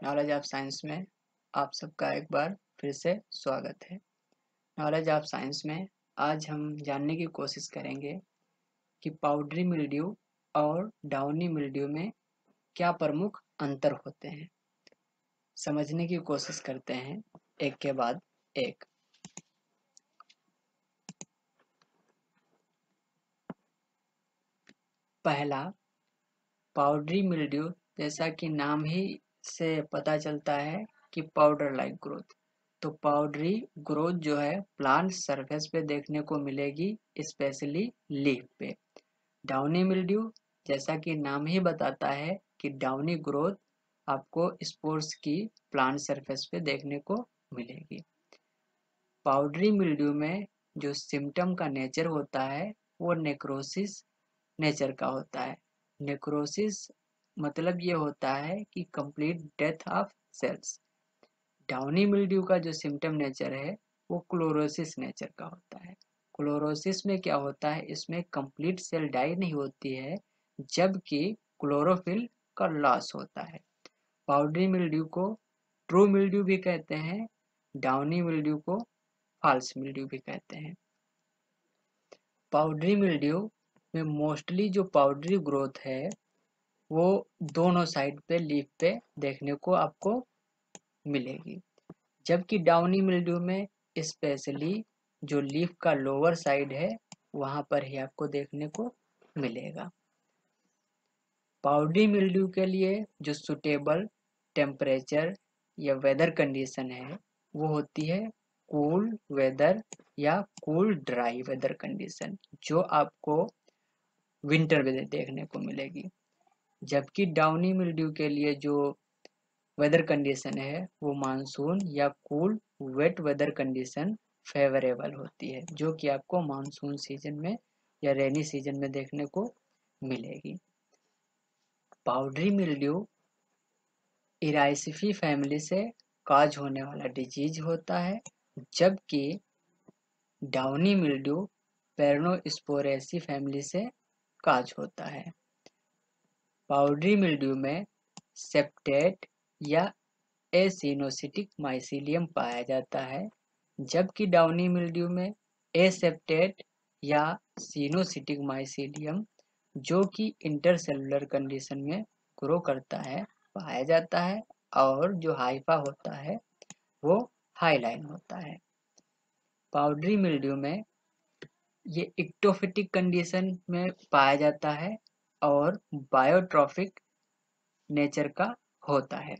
Knowledge of science में आप सबका एक बार फिर से स्वागत है। नॉलेज ऑफ साइंस में आज हम जानने की कोशिश करेंगे कि पाउडरी मिल्ड्यू और डाउनी मिल्ड्यू में क्या प्रमुख अंतर होते हैं। समझने की कोशिश करते हैं एक के बाद एक। पहला, पाउडरी मिल्ड्यू, जैसा कि नाम ही से पता चलता है कि पाउडर लाइक ग्रोथ। तो पाउडरी ग्रोथ जो है प्लांट सरफेस पे देखने को मिलेगी, स्पेशली लीफ पे। डाउनी मिल्ड्यू, जैसा कि नाम ही बताता है कि डाउनी ग्रोथ आपको स्पोर्स की प्लांट सरफेस पे देखने को मिलेगी। पाउडरी मिल्ड्यू में जो सिम्टम का नेचर होता है वो नेक्रोसिस नेचर का होता है। नेक्रोसिस मतलब ये होता है कि complete death of cells. Downy mildew का जो सिम्टम नेचर है वो क्लोरोसिस नेचर का होता है। क्लोरोसिस में क्या होता है, इसमें कंप्लीट सेल डाई नहीं होती है, जबकि क्लोरोफिल का लॉस होता है। पाउडरी मिल्ड्यू को ट्रू मिल्ड्यू भी कहते हैं, डाउनी मिल्ड्यू को फॉल्स मिल्ड्यू भी कहते हैं। पाउडरी मिल्ड्यू में मोस्टली जो पाउडरी ग्रोथ है वो दोनों साइड पे लीफ पे देखने को आपको मिलेगी, जबकि डाउनी मिल्ड्यू में स्पेशली जो लीफ का लोअर साइड है वहां पर ही आपको देखने को मिलेगा। पाउडरी मिल्ड्यू के लिए जो सुटेबल टेम्परेचर या वेदर कंडीशन है वो होती है कूल वेदर या कूल ड्राई वेदर कंडीशन, जो आपको विंटर में देखने को मिलेगी। जबकि डाउनी मिल्ड्यू के लिए जो वेदर कंडीशन है वो मानसून या cool wet weather condition favourable होती है, जो कि आपको मानसून सीजन में या रेनी सीजन में देखने को मिलेगी। पाउडरी मिल्ड्यू इराइसिफी फैमिली से काज होने वाला डिजीज होता है, जबकि डाउनी मिल्ड्यू पेरनोस्पोरेसी फैमिली से काज होता है। पाउडरी मिल्ड्यू में सेप्टेट या एसिनोसिटिक माइसीलियम पाया जाता है, जबकि डाउनी मिल्ड्यू में एसेप्टेट या सिनोसिटिक माइसीलियम, जो कि इंटरसेलुलर कंडीशन में ग्रो करता है, पाया जाता है, और जो हाइफा होता है वो हाईलाइन होता है। पाउडरी मिल्ड्यू में ये इक्टोफिटिक कंडीशन में पाया जाता है और बायोट्रॉफिक नेचर का होता है।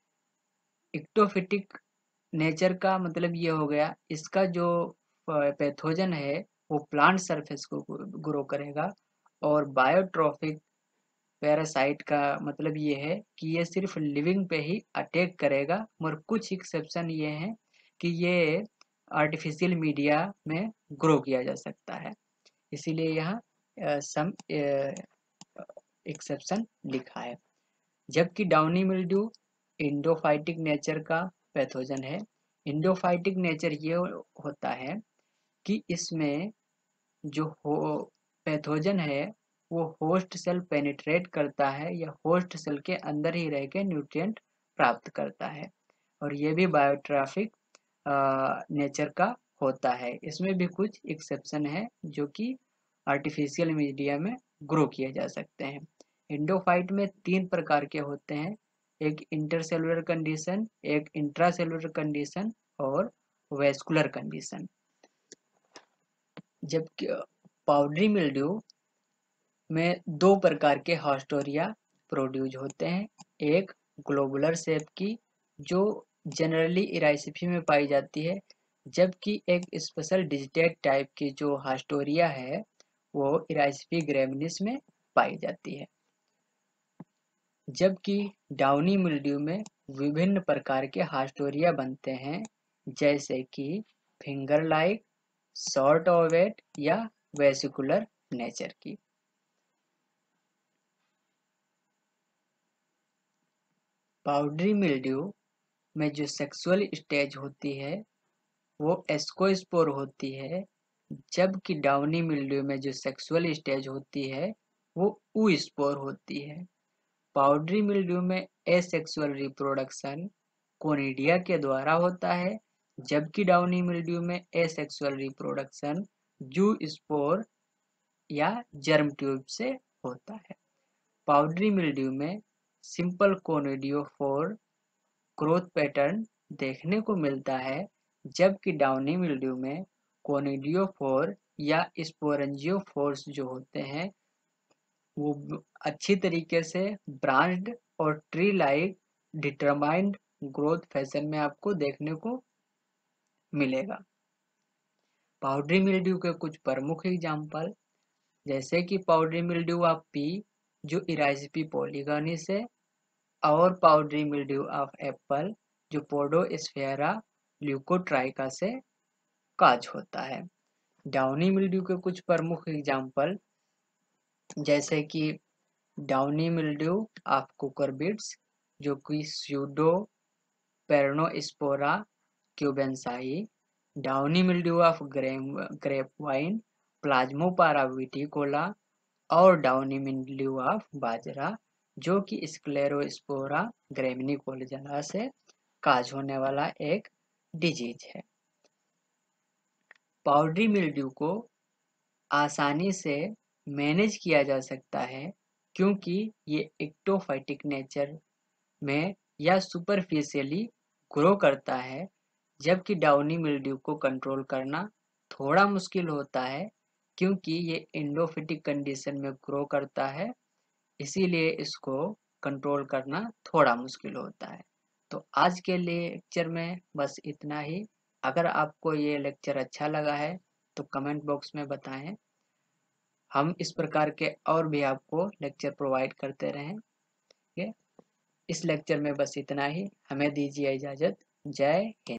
इक्टोफिटिक नेचर का मतलब ये हो गया, इसका जो पैथोजन है वो प्लांट सरफेस को ग्रो करेगा, और बायोट्रॉफिक पैरासाइट का मतलब ये है कि ये सिर्फ लिविंग पे ही अटैक करेगा, मगर कुछ एक्सेप्शन ये हैं कि ये आर्टिफिशियल मीडिया में ग्रो किया जा सकता है, इसीलिए यहाँ सम एक्सेप्शन लिखा है। जबकि डाउनी मिल्ड्यू इंडोफाइटिक नेचर का पैथोजन है। इंडोफाइटिक नेचर ये होता है कि इसमें जो पैथोजन है वो होस्ट सेल पेनिट्रेट करता है या होस्ट सेल के अंदर ही रह के न्यूट्रिएंट प्राप्त करता है, और ये भी बायोट्रॉफिक नेचर का होता है। इसमें भी कुछ एक्सेप्शन है जो कि आर्टिफिशियल मीडिया में ग्रो किए जा सकते हैं। इंडोफाइट में 3 प्रकार के होते हैं, एक इंटरसेलुलर कंडीशन, एक इंट्रासेलुलर कंडीशन और वेस्कुलर कंडीशन। जबकि पाउडरी मिल्ड्यू में 2 प्रकार के हास्टोरिया प्रोड्यूस होते हैं, एक ग्लोबुलर शेप की जो जनरली इराइसिफी में पाई जाती है, जबकि एक स्पेशल डिजिटेड टाइप की जो हास्टोरिया है वो इराइसिफी ग्रेमिनिस में पाई जाती है। जबकि डाउनी मिल्ड्यू में विभिन्न प्रकार के हास्टोरिया बनते हैं, जैसे कि फिंगर लाइक, शॉर्ट ओवेट या वेसिकुलर नेचर की। पाउडरी मिल्ड्यू में जो सेक्सुअल स्टेज होती है वो एस्कोस्पोर होती है, जबकि डाउनी मिल्ड्यू में जो सेक्सुअल स्टेज होती है वो ऊ स्पोर होती है। पाउडरी मिल्ड्यू में एसेक्सुअल रिप्रोडक्शन कोनिडिया के द्वारा होता है, जबकि डाउनी मिल्ड्यू में एसेक्सुअल रिप्रोडक्शन जू स्पोर या जर्म ट्यूब से होता है। पाउडरी मिल्ड्यू में सिंपल कोनिडियोफोर ग्रोथ पैटर्न देखने को मिलता है, जबकि डाउनी मिल्ड्यू में कोनिडियोफोर या स्पोरेंजियोफोर्स जो होते हैं वो अच्छी तरीके से ब्रांच्ड और tree like determined growth fashion में आपको देखने को मिलेगा। पाउडरी मिल्ड्यू के कुछ प्रमुख एग्जाम्पल जैसे कि पाउडरी मिल्ड्यू ऑफ पी जो इराइसिपी पॉलीगॉनिस है, और पाउडरी मिल्ड्यू ऑफ एप्पल जो पोडोस्फेरा ल्यूकोट्राइका से काज होता है। डाउनी मिल्ड्यू के कुछ प्रमुख एग्जाम्पल जैसे कि डाउनी मिल्ड्यू ऑफ कुकरबिट्स जो कि Pseudoperonospora cubensis, downy mildew of grapevine Plasmopara viticola, और डाउनी मिल्ड्यू ऑफ बाजरा जो कि स्क्लेरोस्पोरा ग्रेमिनिकोला से काज होने वाला एक डिजीज है। पाउडरी मिल्ड्यू को आसानी से मैनेज किया जा सकता है क्योंकि ये एक्टोफाइटिक नेचर में या सुपरफिशियली ग्रो करता है, जबकि डाउनी मिल्ड्यू को कंट्रोल करना थोड़ा मुश्किल होता है क्योंकि ये एंडोफिटिक कंडीशन में ग्रो करता है, इसीलिए इसको कंट्रोल करना थोड़ा मुश्किल होता है। तो आज के लेक्चर में बस इतना ही। अगर आपको ये लेक्चर अच्छा लगा है तो कमेंट बॉक्स में बताएं। हम इस प्रकार के और भी आपको लेक्चर प्रोवाइड करते रहेंगे। इस लेक्चर में बस इतना ही। हमें दीजिए इजाज़त। जय हिंद।